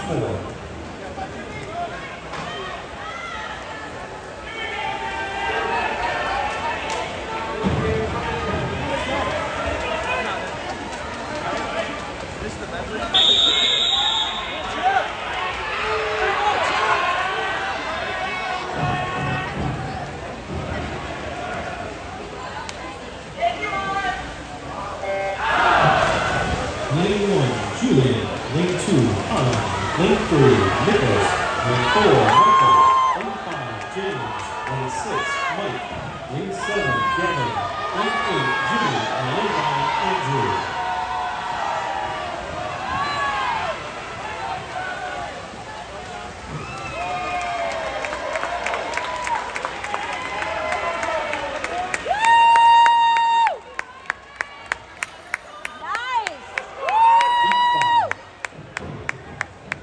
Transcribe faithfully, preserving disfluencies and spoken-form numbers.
four. Lane one, Julian. Lane two, Hannah. Lane three, Nicholas. Lane four,